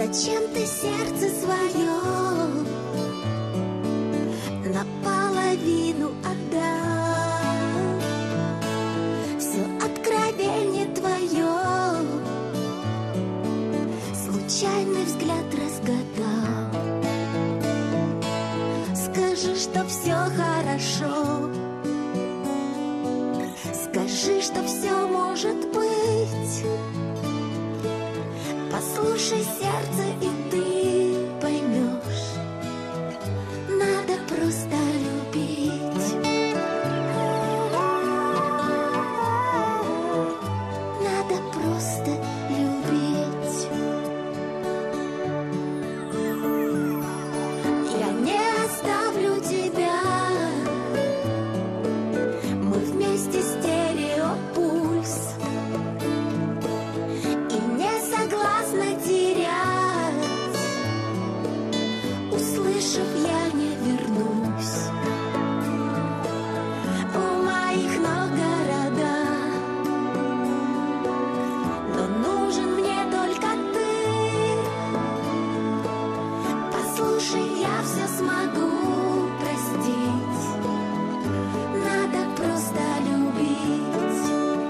Зачем ты сердце свое наполовину отдал? Все откровение твое случайный взгляд разгадал. Скажи, что все хорошо, скажи, что все может быть. Послушай сердце, и ты поймешь, надо просто любить. Надо просто любить. Я не оставлю тебя, мы вместе стереопульс. И не согласна терять, услышав, я не вернусь. У моих ног города, но нужен мне только ты. Послушай, я все смогу простить. Надо просто любить.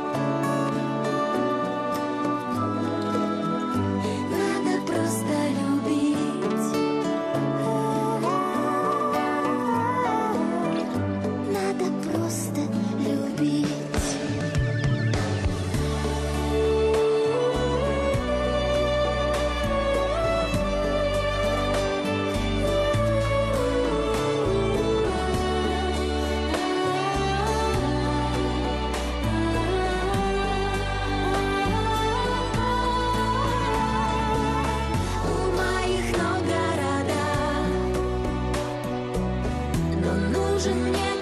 Надо просто любить. Надо просто любить. У моих ног города, но нужен мне